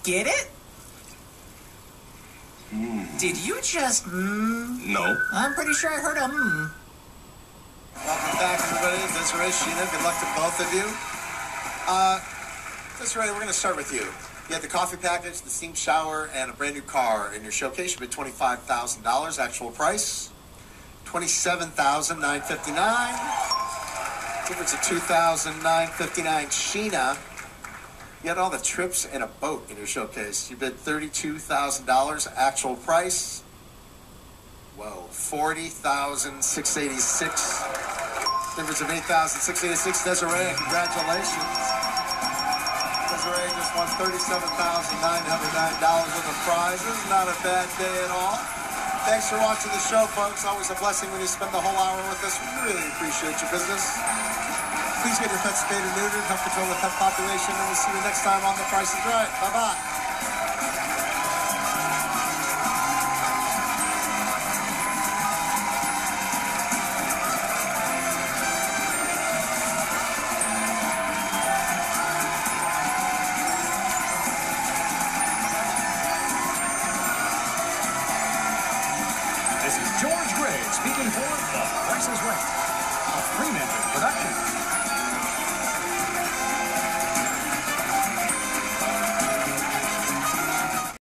get it? Did you just No. I'm pretty sure I heard a Welcome back, everybody. Desiree, Sheena, good luck to both of you. Desiree, we're going to start with you. You had the coffee package, the steam shower, and a brand new car in your showcase. You bid $25,000. Actual price, $27,959. Difference of $2,959. Sheena, you had all the trips and a boat in your showcase. You bid $32,000. Actual price, whoa, $40,686. Difference of $8,686. Desiree, congratulations. Desiree just won $37,909 worth of prizes. Not a bad day at all. Thanks for watching the show, folks. Always a blessing when you spend the whole hour with us. We really appreciate your business. Please get your pets spayed or neutered, help control the pet population, and we'll see you next time on The Price is Right. Bye-bye.